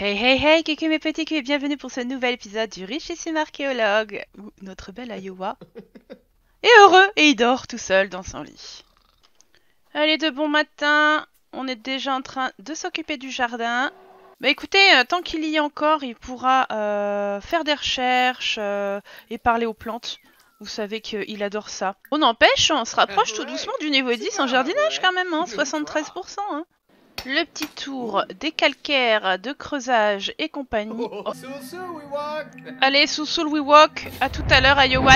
Hey hey hey, coucou mes petits culs et bienvenue pour ce nouvel épisode du richissime archéologue, où notre belle Iowa est heureux et il dort tout seul dans son lit. Allez, de bon matin, on est déjà en train de s'occuper du jardin. Bah écoutez, tant qu'il y est encore, il pourra faire des recherches et parler aux plantes. Vous savez qu'il adore ça. On n'empêche, on se rapproche tout doucement du niveau 10 en jardinage quand même, hein, 73%. Hein. Le petit tour des calcaires, de creusage et compagnie. Oh. Allez, Soussoul we walk. À tout à l'heure, Ayowat.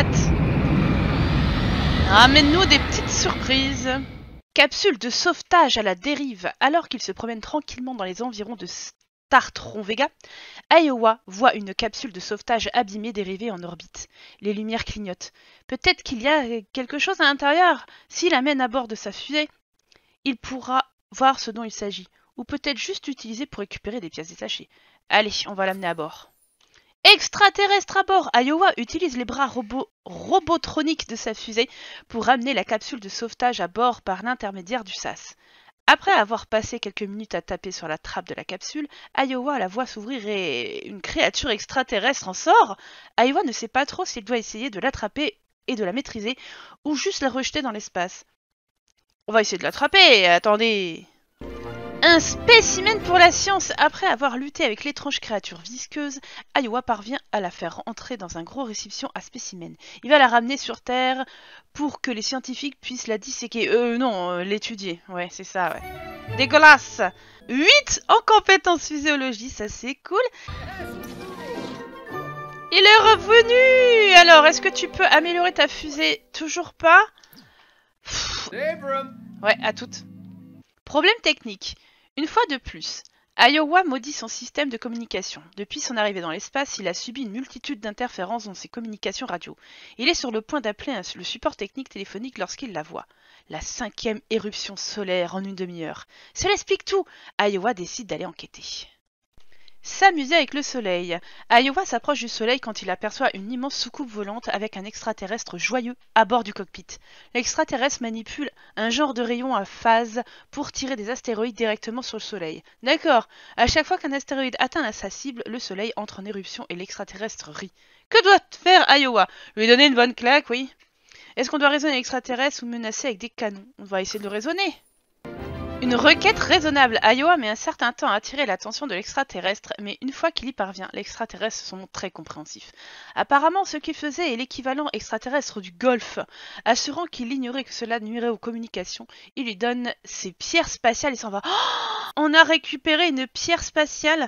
Ramène-nous des petites surprises. Capsule de sauvetage à la dérive. Alors qu'il se promène tranquillement dans les environs de Startron Vega, Iowa voit une capsule de sauvetage abîmée dériver en orbite. Les lumières clignotent. Peut-être qu'il y a quelque chose à l'intérieur. S'il l'amène à bord de sa fusée, il pourra voir ce dont il s'agit, ou peut-être juste l'utiliser pour récupérer des pièces détachées. Allez, on va l'amener à bord. Extraterrestre à bord, Iowa utilise les bras robotroniques de sa fusée pour ramener la capsule de sauvetage à bord par l'intermédiaire du SAS. Après avoir passé quelques minutes à taper sur la trappe de la capsule, Iowa la voit s'ouvrir et une créature extraterrestre en sort. Iowa ne sait pas trop s'il doit essayer de l'attraper et de la maîtriser, ou juste la rejeter dans l'espace. On va essayer de l'attraper, attendez. Un spécimen pour la science. Après avoir lutté avec l'étrange créature visqueuse, Iowa parvient à la faire entrer dans un gros réception à spécimen. Il va la ramener sur Terre pour que les scientifiques puissent la disséquer. L'étudier. Ouais, c'est ça, ouais. Dégueulasse. 8 en compétences physiologie, ça c'est cool. Il est revenu. Alors, est-ce que tu peux améliorer ta fusée? Toujours pas. Ouais, à toutes. Problème technique. Une fois de plus, Iowa maudit son système de communication. Depuis son arrivée dans l'espace, il a subi une multitude d'interférences dans ses communications radio. Il est sur le point d'appeler le support technique téléphonique lorsqu'il la voit. La 5e éruption solaire en une demi-heure. Cela explique tout. Iowa décide d'aller enquêter. S'amuser avec le soleil. Iowa s'approche du soleil quand il aperçoit une immense soucoupe volante avec un extraterrestre joyeux à bord du cockpit. L'extraterrestre manipule un genre de rayon à phase pour tirer des astéroïdes directement sur le soleil. D'accord, à chaque fois qu'un astéroïde atteint sa cible, le soleil entre en éruption et l'extraterrestre rit. Que doit faire Iowa? Lui donner une bonne claque, oui. Est-ce qu'on doit raisonner l'extraterrestre ou menacer avec des canons? On va essayer de le raisonner. Une requête raisonnable. Iowa met un certain temps à attirer l'attention de l'extraterrestre, mais une fois qu'il y parvient, l'extraterrestre se montre très compréhensif. Apparemment, ce qu'il faisait est l'équivalent extraterrestre du golf. Assurant qu'il ignorait que cela nuirait aux communications, il lui donne ses pierres spatiales et s'en va. Oh, on a récupéré une pierre spatiale.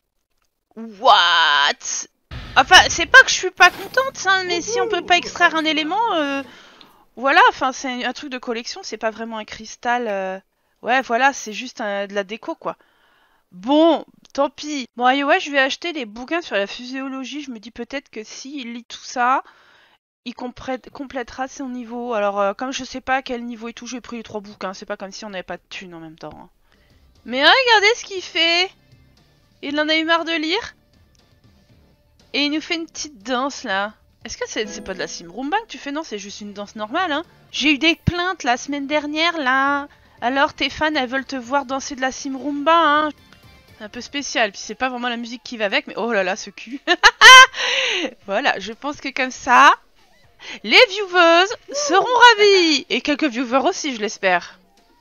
What? Enfin, c'est pas que je suis pas contente, hein, mais si on peut pas extraire un élément, voilà, enfin, c'est un truc de collection, c'est pas vraiment un cristal. Ouais, voilà, c'est juste de la déco, quoi. Bon, tant pis. Bon, allez, ouais, je vais acheter les bouquins sur la physiologie. Je me dis peut-être que s'il lit tout ça, il complétera son niveau. Alors, comme je sais pas à quel niveau et tout, j'ai pris les 3 bouquins. C'est pas comme si on n'avait pas de thunes en même temps. Hein. Mais regardez ce qu'il fait. Il en a eu marre de lire. Et il nous fait une petite danse, là. Est-ce que c'est pas de la simrumba que tu fais? Non, c'est juste une danse normale, hein. J'ai eu des plaintes la semaine dernière, là. Alors tes fans, elles veulent te voir danser de la simrumba, hein. C'est un peu spécial, puis c'est pas vraiment la musique qui va avec, mais oh là là, ce cul. Voilà, je pense que comme ça, les viewers seront ravis. Et quelques viewers aussi, je l'espère.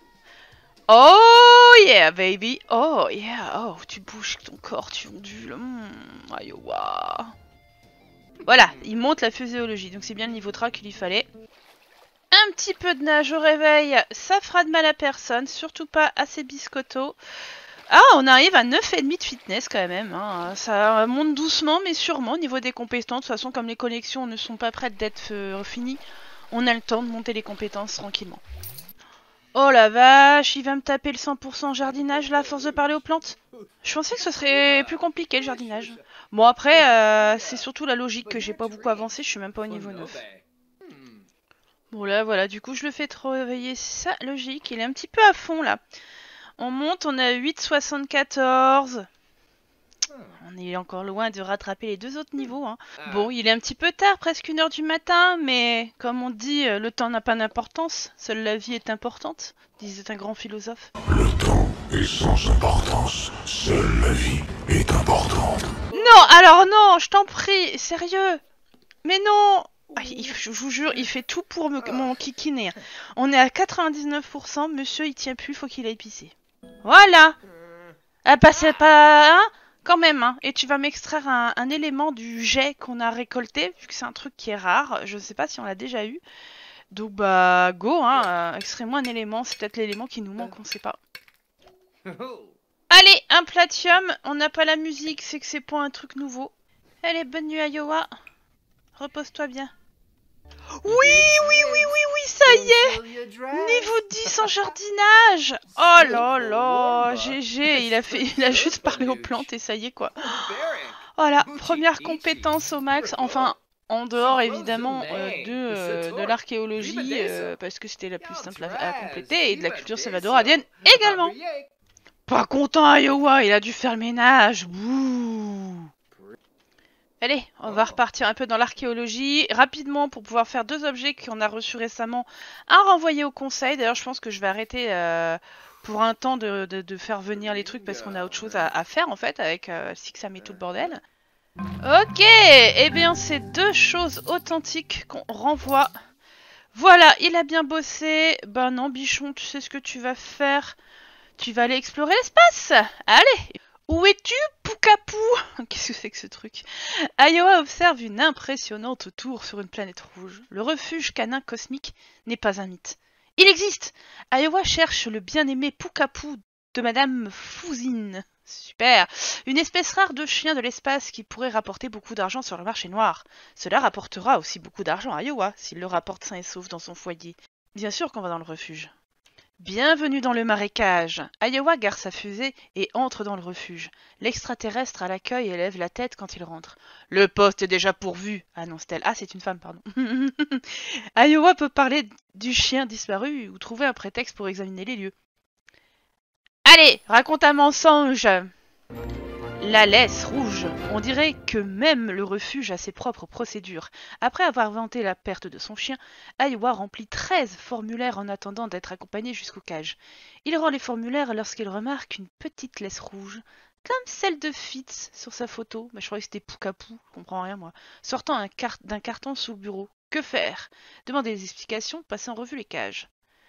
Oh yeah, baby. Oh yeah. Oh, tu bouges ton corps, tu ondules. Iowa. Voilà, il monte la physiologie, donc c'est bien le niveau 3 qu'il lui fallait. Un petit peu de nage au réveil, ça fera de mal à personne, surtout pas à ces biscottos. Ah, on arrive à 9,5 de fitness quand même. Hein. Ça monte doucement mais sûrement au niveau des compétences. De toute façon, comme les connexions ne sont pas prêtes d'être finies, on a le temps de monter les compétences tranquillement. Oh la vache, il va me taper le 100% jardinage là, à force de parler aux plantes. Je pensais que ce serait plus compliqué le jardinage. Bon après, c'est surtout la logique que j'ai pas beaucoup avancé, je suis même pas au niveau 9. Bon là voilà, du coup je le fais travailler sa logique, il est un petit peu à fond là. On monte, on a 8,74. On est encore loin de rattraper les 2 autres niveaux. Hein. Bon, il est un petit peu tard, presque 1h du matin, mais comme on dit, le temps n'a pas d'importance, seule la vie est importante, disait un grand philosophe. Le temps Et sans importance, seule la vie est importante. Non, alors non, je t'en prie, sérieux. Mais non. Je vous jure, il fait tout pour mon kikiner. On est à 99%, monsieur il tient plus, faut qu'il aille pisser. Voilà. Ah bah c'est pas... Hein, quand même, hein. Et tu vas m'extraire un élément du jet qu'on a récolté, vu que c'est un truc qui est rare. Je sais pas si on l'a déjà eu. Donc bah go, hein, extrais-moi un élément, c'est peut-être l'élément qui nous manque, on sait pas. Allez, un platium, on n'a pas la musique, c'est que c'est pour un truc nouveau. Allez, bonne nuit Iowa. Repose-toi bien. Oui, ça y est. Niveau 10 en jardinage. Oh là là, GG, il a juste parlé aux plantes et ça y est quoi. Voilà, première compétence au max, enfin en dehors évidemment de l'archéologie, parce que c'était la plus simple à compléter, et de la culture salvadoradienne également. Pas content Iowa, il a dû faire le ménage. Bouh. Allez, on va repartir un peu dans l'archéologie rapidement pour pouvoir faire 2 objets qu'on a reçus récemment. Un renvoyé au conseil, d'ailleurs je pense que je vais arrêter pour un temps de faire venir les trucs parce qu'on a autre chose à faire en fait avec Sixam et tout le bordel. Ok, eh bien c'est 2 choses authentiques qu'on renvoie. Voilà, il a bien bossé. Ben non bichon, tu sais ce que tu vas faire. Tu vas aller explorer l'espace. Allez. Où es-tu, Pukapu? Qu'est-ce que c'est que ce truc? Iowa observe une impressionnante tour sur une planète rouge. Le refuge canin cosmique n'est pas un mythe. Il existe! Iowa cherche le bien-aimé Pukapu de Madame Fouzine. Super! Une espèce rare de chien de l'espace qui pourrait rapporter beaucoup d'argent sur le marché noir. Cela rapportera aussi beaucoup d'argent à Iowa s'il le rapporte sain et sauf dans son foyer. Bien sûr qu'on va dans le refuge. Bienvenue dans le marécage. Iowa gare sa fusée et entre dans le refuge. L'extraterrestre à l'accueil élève la tête quand il rentre. Le poste est déjà pourvu, annonce-t-elle. Ah, c'est une femme, pardon. Iowa peut parler du chien disparu ou trouver un prétexte pour examiner les lieux. Allez, raconte un mensonge. La laisse rouge. On dirait que même le refuge a ses propres procédures. Après avoir vanté la perte de son chien, Iowa remplit 13 formulaires en attendant d'être accompagné jusqu'aux cages. Il rend les formulaires lorsqu'il remarque une petite laisse rouge, comme celle de Fitz sur sa photo. Mais je croyais que c'était Pukapu, je comprends rien moi. Sortant d'un carton sous le bureau. Que faire? Demander des explications, passer en revue les cages.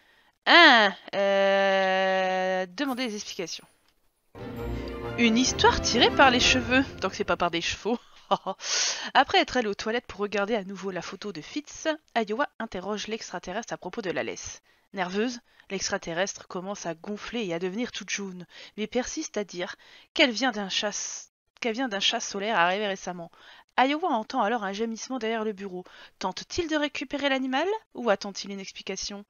Demander des explications. Une histoire tirée par les cheveux, tant que c'est pas par des chevaux. Après être allée aux toilettes pour regarder à nouveau la photo de Fitz, Iowa interroge l'extraterrestre à propos de la laisse. Nerveuse, l'extraterrestre commence à gonfler et à devenir toute jaune, mais persiste à dire qu'elle vient d'un chasse solaire arrivé récemment. Iowa entend alors un gémissement derrière le bureau. Tente-t-il de récupérer l'animal ou attend-il une explication?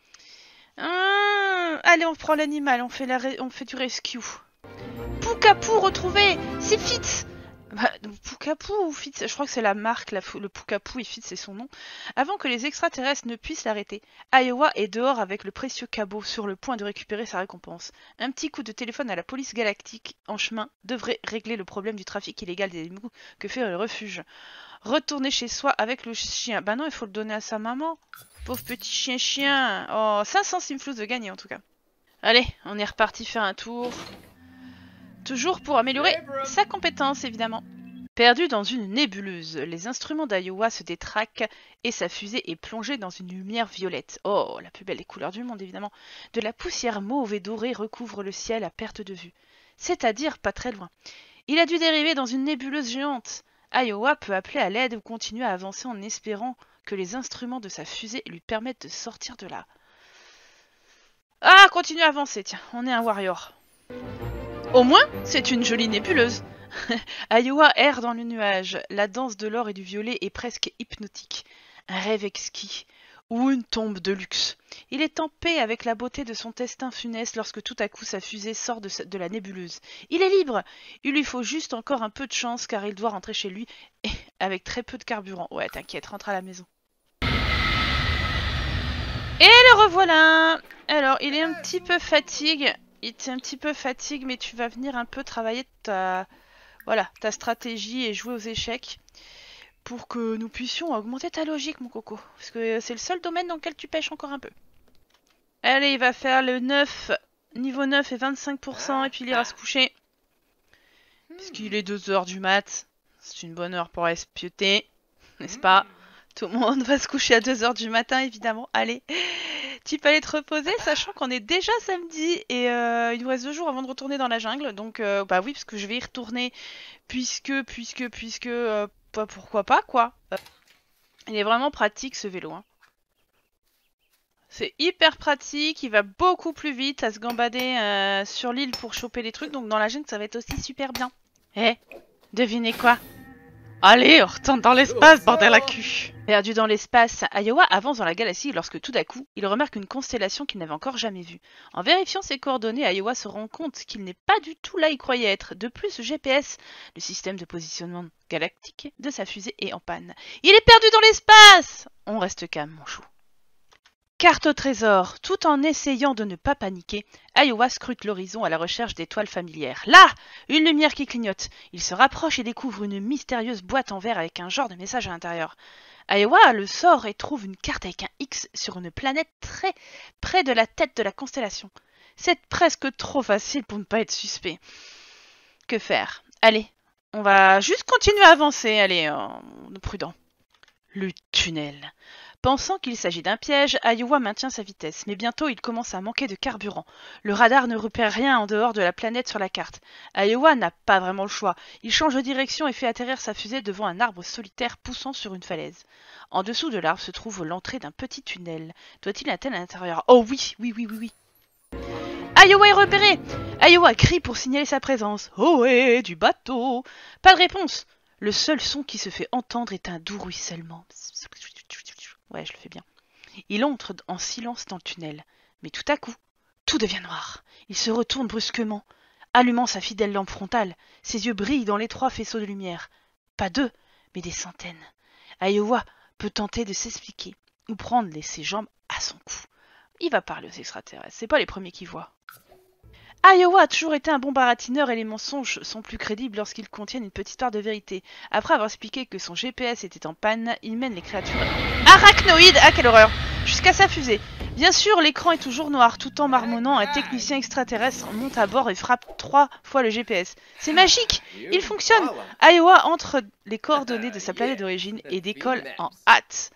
Allez, on prend l'animal, on fait du rescue. Pukapu retrouvé! C'est Fitz! Pukapu ou Fitz? Je crois que c'est la marque, le Pukapu et Fitz c'est son nom. Avant que les extraterrestres ne puissent l'arrêter, Iowa est dehors avec le précieux cabot sur le point de récupérer sa récompense. Un petit coup de téléphone à la police galactique en chemin devrait régler le problème du trafic illégal des animaux que fait le refuge. Retourner chez soi avec le chien. Bah non, il faut le donner à sa maman. Pauvre petit chien. Oh, 500 simflous de gagner en tout cas. Allez, on est reparti faire un tour. Toujours pour améliorer sa compétence, évidemment. Perdu dans une nébuleuse, les instruments d'Iowa se détraquent et sa fusée est plongée dans une lumière violette. Oh, la plus belle des couleurs du monde, évidemment. De la poussière mauve et dorée recouvre le ciel à perte de vue. C'est-à-dire pas très loin. Il a dû dériver dans une nébuleuse géante. Iowa peut appeler à l'aide ou continuer à avancer en espérant que les instruments de sa fusée lui permettent de sortir de là. Ah, continue à avancer, tiens, on est un warrior. Au moins, c'est une jolie nébuleuse. Iowa erre dans le nuage. La danse de l'or et du violet est presque hypnotique. Un rêve exquis. Ou une tombe de luxe. Il est en paix avec la beauté de son destin funeste lorsque tout à coup sa fusée sort de la nébuleuse. Il est libre. Il lui faut juste encore un peu de chance car il doit rentrer chez lui et avec très peu de carburant. Ouais, t'inquiète, rentre à la maison. Et le revoilà. Alors, il est un petit peu fatigué. Mais tu vas venir un peu travailler ta stratégie et jouer aux échecs pour que nous puissions augmenter ta logique, mon coco. Parce que c'est le seul domaine dans lequel tu pêches encore un peu. Allez, il va faire le 9 niveau 9 et 25%, et puis il ira se coucher. Puisqu'il est 2 h du mat. C'est une bonne heure pour espioter, n'est-ce pas? Tout le monde va se coucher à 2 h du matin, évidemment. Allez, tu peux aller te reposer, sachant qu'on est déjà samedi et il nous reste 2 jours avant de retourner dans la jungle. Donc, bah oui, parce que je vais y retourner, puisque, bah, pourquoi pas, quoi. Il est vraiment pratique, ce vélo, hein. C'est hyper pratique, il va beaucoup plus vite à se gambader sur l'île pour choper les trucs. Donc, dans la jungle, ça va être aussi super bien. Eh, devinez quoi? Allez, on retourne dans l'espace, bordel à cul! Perdu dans l'espace, Iowa avance dans la galaxie lorsque tout d'un coup, il remarque une constellation qu'il n'avait encore jamais vue. En vérifiant ses coordonnées, Iowa se rend compte qu'il n'est pas du tout là où il croyait être. De plus, le GPS, le système de positionnement galactique de sa fusée, est en panne. Il est perdu dans l'espace! On reste calme, mon chou. Carte au trésor. Tout en essayant de ne pas paniquer, Iowa scrute l'horizon à la recherche d'étoiles familières. Là! Une lumière qui clignote. Il se rapproche et découvre une mystérieuse boîte en verre avec un genre de message à l'intérieur. Iowa le sort et trouve une carte avec un X sur une planète très près de la tête de la constellation. C'est presque trop facile pour ne pas être suspect. Que faire? Allez, on va juste continuer à avancer. Allez, prudent. Le tunnel. Pensant qu'il s'agit d'un piège, Iowa maintient sa vitesse, mais bientôt il commence à manquer de carburant. Le radar ne repère rien en dehors de la planète sur la carte. Iowa n'a pas vraiment le choix. Il change de direction et fait atterrir sa fusée devant un arbre solitaire poussant sur une falaise. En dessous de l'arbre se trouve l'entrée d'un petit tunnel. Doit-il être à l'intérieur? Oh oui. Iowa est repéré! Iowa crie pour signaler sa présence. Ohé, du bateau! Pas de réponse. Le seul son qui se fait entendre est un doux ruissellement. Ouais, je le fais bien. Il entre en silence dans le tunnel. Mais tout à coup, tout devient noir. Il se retourne brusquement, allumant sa fidèle lampe frontale. Ses yeux brillent dans l'étroit faisceau de lumière. Pas 2, mais des centaines. Iowa peut tenter de s'expliquer ou prendre ses jambes à son cou. Il va parler aux extraterrestres, c'est pas les premiers qui voient. Iowa a toujours été un bon baratineur et les mensonges sont plus crédibles lorsqu'ils contiennent une petite part de vérité. Après avoir expliqué que son GPS était en panne, il mène les créatures arachnoïdes, ah quelle horreur, jusqu'à sa fusée. Bien sûr, l'écran est toujours noir, tout en marmonnant, un technicien extraterrestre monte à bord et frappe 3 fois le GPS. C'est magique, il fonctionne. Iowa entre les coordonnées de sa planète d'origine et décolle en hâte.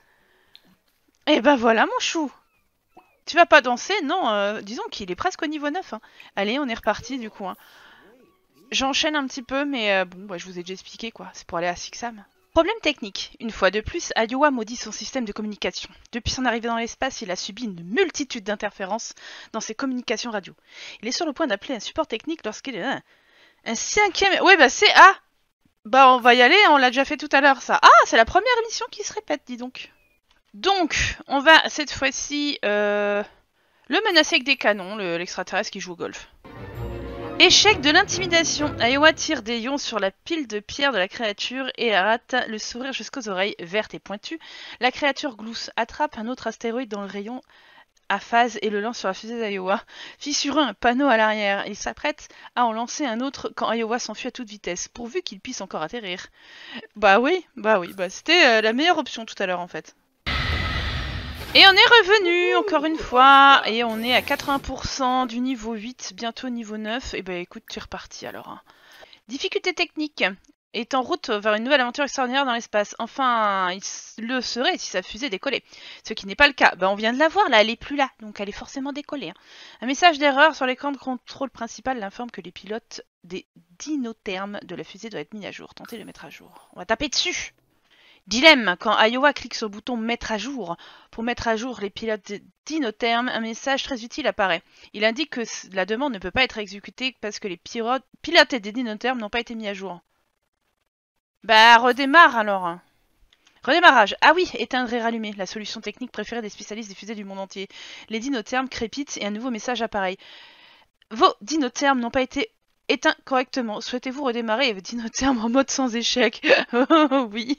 Et ben voilà mon chou. Tu vas pas danser? Non, disons qu'il est presque au niveau 9. Hein. Allez, on est reparti du coup. Hein. J'enchaîne un petit peu, mais bon, bah, je vous ai déjà expliqué quoi. C'est pour aller à Sixam. Problème technique. Une fois de plus, Iowa maudit son système de communication. Depuis son arrivée dans l'espace, il a subi une multitude d'interférences dans ses communications radio. Il est sur le point d'appeler un support technique lorsqu'il est... Un 5e... Ouais, bah c'est... Ah! Bah on va y aller, on l'a déjà fait tout à l'heure ça. Ah, c'est la première émission qui se répète, dis donc. Donc, on va cette fois-ci le menacer avec des canons, l'extraterrestre qui joue au golf. Échec de l'intimidation. Iowa tire des ions sur la pile de pierre de la créature et rate le sourire jusqu'aux oreilles vertes et pointues. La créature glousse, attrape un autre astéroïde dans le rayon à phase et le lance sur la fusée d'Iowa. Fissurant un panneau à l'arrière, il s'apprête à en lancer un autre quand Iowa s'enfuit à toute vitesse, pourvu qu'il puisse encore atterrir. Bah oui, c'était la meilleure option tout à l'heure en fait. Et on est revenu encore une fois, et on est à 80% du niveau 8, bientôt niveau 9, et bah écoute, tu es reparti alors. Hein. Difficulté technique, est en route vers une nouvelle aventure extraordinaire dans l'espace. Enfin, il le serait si sa fusée décollait, ce qui n'est pas le cas. Bah on vient de la voir là, elle est plus là, donc elle est forcément décollée. Hein. Un message d'erreur sur l'écran de contrôle principal l'informe que les pilotes des dynothermes de la fusée doivent être mis à jour. Tentez de le mettre à jour. On va taper dessus. Dilemme, quand Iowa clique sur le bouton mettre à jour pour mettre à jour les pilotes dynothermes, un message très utile apparaît. Il indique que la demande ne peut pas être exécutée parce que les pilotes des dynothermes n'ont pas été mis à jour. Bah redémarre alors. Redémarrage. Ah oui, éteindre et rallumer, la solution technique préférée des spécialistes des fusées du monde entier. Les dynothermes crépitent et un nouveau message apparaît. Vos dynothermes n'ont pas été éteints correctement. Souhaitez-vous redémarrer vos dynothermes en mode sans échec? Oui.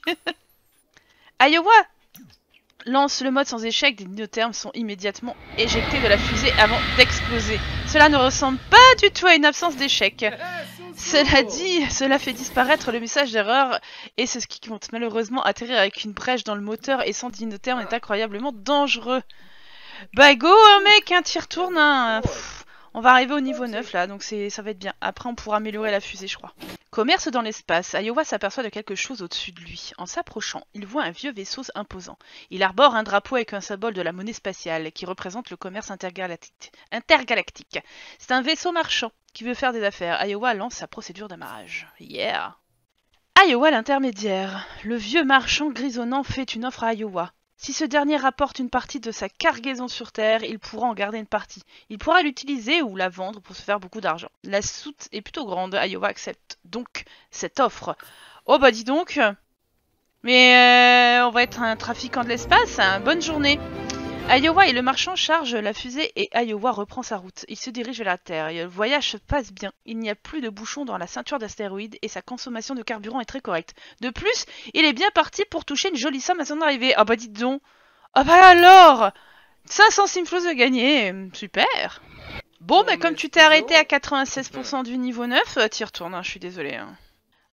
Iowa lance le mode sans échec, des dynothermes sont immédiatement éjectés de la fusée avant d'exploser. Cela ne ressemble pas du tout à une absence d'échec. Cela dit, cela fait disparaître le message d'erreur et c'est ce qui compte. Malheureusement, atterrir avec une brèche dans le moteur et sans dynotherme est incroyablement dangereux. Bah go, hein, mec, hein, t'y retournes. Hein. On va arriver au niveau 9 là, donc ça va être bien. Après on pourra améliorer la fusée je crois. Commerce dans l'espace. Iowa s'aperçoit de quelque chose au-dessus de lui. En s'approchant, il voit un vieux vaisseau imposant. Il arbore un drapeau avec un symbole de la monnaie spatiale qui représente le commerce intergalactique. C'est un vaisseau marchand qui veut faire des affaires. Iowa lance sa procédure d'amarrage. Yeah! Iowa l'intermédiaire. Le vieux marchand grisonnant fait une offre à Iowa. Si ce dernier rapporte une partie de sa cargaison sur Terre, il pourra en garder une partie. Il pourra l'utiliser ou la vendre pour se faire beaucoup d'argent. La soute est plutôt grande, Iowa accepte donc cette offre. Oh bah dis donc. Mais on va être un trafiquant de l'espace, hein. Bonne journée. Iowa et le marchand chargent la fusée et Iowa reprend sa route. Il se dirige vers la Terre. Le voyage se passe bien. Il n'y a plus de bouchons dans la ceinture d'astéroïdes et sa consommation de carburant est très correcte. De plus, il est bien parti pour toucher une jolie somme à son arrivée. Ah bah dites donc. Ah bah alors 500 simflos de gagné. Super. Bon bah comme tu t'es arrêté à 96% du niveau 9, t'y retournes, hein, je suis désolée. Hein. Enlèvement ?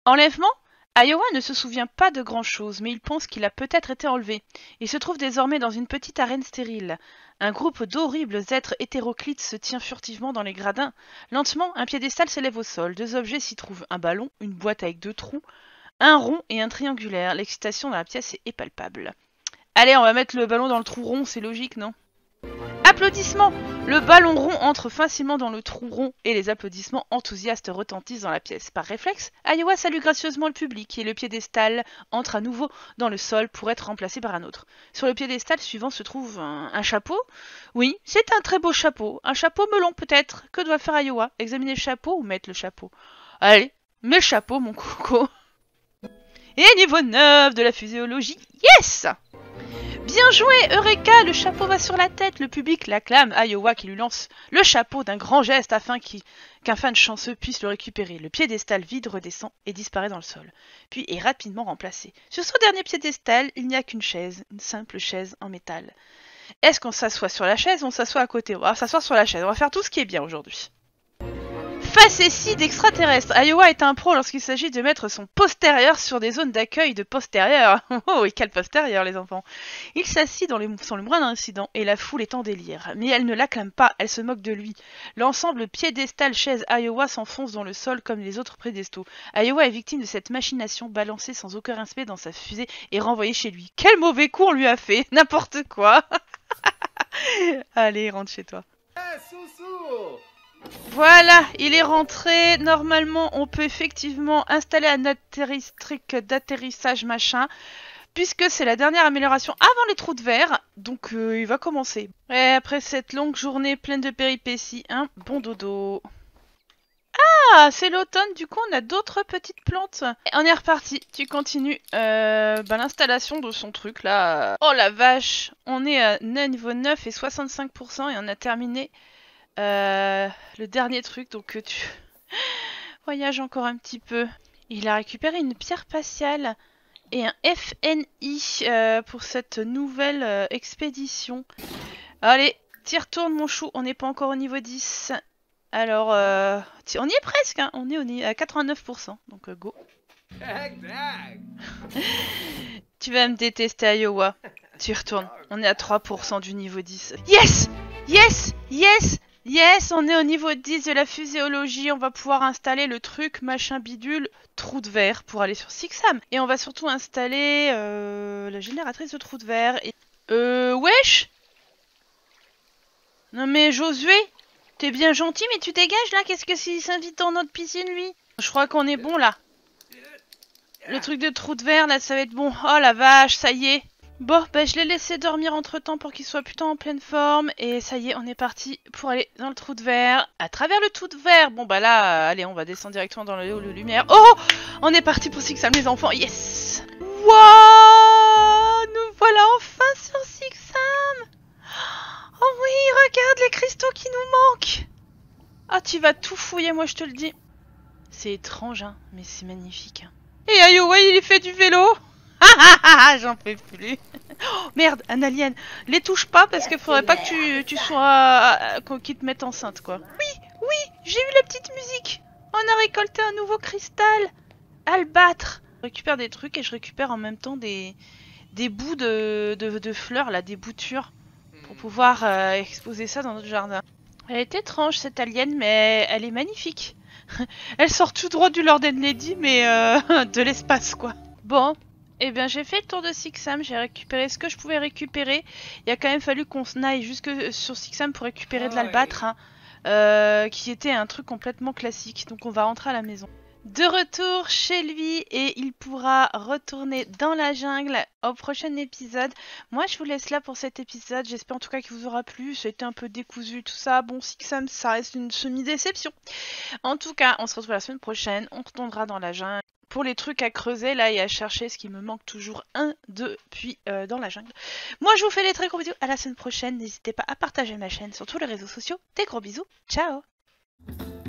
Iowa ne se souvient pas de grand-chose, mais il pense qu'il a peut-être été enlevé. Il se trouve désormais dans une petite arène stérile. Un groupe d'horribles êtres hétéroclites se tient furtivement dans les gradins. Lentement, un piédestal s'élève au sol. 2 objets s'y trouvent. Un ballon, une boîte avec 2 trous, un rond et un triangulaire. L'excitation dans la pièce est palpable. Allez, on va mettre le ballon dans le trou rond, c'est logique, non ? Applaudissements! Le ballon rond entre facilement dans le trou rond et les applaudissements enthousiastes retentissent dans la pièce. Par réflexe, Iowa salue gracieusement le public et le piédestal entre à nouveau dans le sol pour être remplacé par un autre. Sur le piédestal suivant se trouve un chapeau. Oui, c'est un très beau chapeau. Un chapeau melon peut-être. Que doit faire Iowa? Examiner le chapeau ou mettre le chapeau? Allez, mets le chapeau mon coco. Et niveau 9 de la physiologie. Yes! Bien joué, Eureka! Le chapeau va sur la tête, le public l'acclame, Iowa qui lui lance le chapeau d'un grand geste afin qu'un fan chanceux puisse le récupérer. Le piédestal vide redescend et disparaît dans le sol, puis est rapidement remplacé. Sur ce dernier piédestal, il n'y a qu'une chaise, une simple chaise en métal. Est-ce qu'on s'assoit sur la chaise ou on s'assoit à côté? On va s'asseoir sur la chaise, on va faire tout ce qui est bien aujourd'hui. Facétie d'extraterrestre. Iowa est un pro lorsqu'il s'agit de mettre son postérieur sur des zones d'accueil de postérieur. Oh, et quel postérieur, les enfants. Il s'assit sans le moindre incident et la foule est en délire. Mais elle ne l'acclame pas, elle se moque de lui. L'ensemble piédestal chaise Iowa s'enfonce dans le sol comme les autres piédestaux. Iowa est victime de cette machination, balancée sans aucun respect dans sa fusée et renvoyée chez lui. Quel mauvais coup on lui a fait. N'importe quoi. Allez, rentre chez toi. Hey, Soussou! Voilà, il est rentré. Normalement, on peut effectivement installer un truc d'atterrissage machin, puisque c'est la dernière amélioration avant les trous de verre. Donc, il va commencer. Et après cette longue journée pleine de péripéties, un bon dodo. Ah, c'est l'automne, du coup, on a d'autres petites plantes. Et on est reparti. Tu continues l'installation de son truc, là. Oh la vache, on est à niveau 9 et 65% et on a terminé... le dernier truc, donc tu voyage encore un petit peu. Il a récupéré une pierre spatiale et un FNI pour cette nouvelle expédition. Allez, t'y retournes mon chou, on n'est pas encore au niveau 10. Alors, on y est presque, hein. On est à 89%, donc go. Tu vas me détester, Iowa. Tu y retournes, on est à 3% du niveau 10. Yes! Yes! Yes! Yes, on est au niveau 10 de la physiologie, on va pouvoir installer le truc machin bidule trou de verre pour aller sur Sixam. Et on va surtout installer la génératrice de trou de verre. Et... wesh! Non mais Josué, t'es bien gentil mais tu dégages là, qu'est-ce que s'il s'invite dans notre piscine lui? Je crois qu'on est bon là. Le truc de trou de verre là, ça va être bon. Oh la vache, ça y est. Bon, je l'ai laissé dormir entre temps pour qu'il soit putain en pleine forme. Et ça y est, on est parti pour aller dans le trou de verre. À travers le trou de verre. Bon, là, allez, on va descendre directement dans le lumière. Oh! On est parti pour Sixam, les enfants. Yes! Wouah! Nous voilà enfin sur Sixam! Oh oui, regarde les cristaux qui nous manquent! Ah, tu vas tout fouiller, moi, je te le dis. C'est étrange, hein, mais c'est magnifique. Hein. Et Iowa, il fait du vélo! J'en peux plus. Oh, merde, un alien. Les touche pas parce qu'il faudrait pas que tu sois... qu'ils te mettent enceinte, quoi. Oui, j'ai eu la petite musique. On a récolté un nouveau cristal. Albâtre. Je récupère des trucs et je récupère en même temps des bouts de fleurs, là, des boutures. Pour pouvoir exposer ça dans notre jardin. Elle est étrange cette alien, mais elle est magnifique. Elle sort tout droit du Lord and Lady, mais de l'espace quoi. Bon, eh bien j'ai fait le tour de Sixam, j'ai récupéré ce que je pouvais récupérer. Il a quand même fallu qu'on aille jusque sur Sixam pour récupérer de l'albâtre, hein, qui était un truc complètement classique. Donc on va rentrer à la maison. De retour chez lui et il pourra retourner dans la jungle au prochain épisode. Moi je vous laisse là pour cet épisode, j'espère en tout cas qu'il vous aura plu, ça a été un peu décousu tout ça. Bon, Sixam ça reste une semi-déception. En tout cas on se retrouve la semaine prochaine, on retournera dans la jungle. Pour les trucs à creuser là et à chercher, ce qui me manque toujours depuis dans la jungle. Moi je vous fais des très gros bisous, à la semaine prochaine, n'hésitez pas à partager ma chaîne sur tous les réseaux sociaux. Des gros bisous, ciao.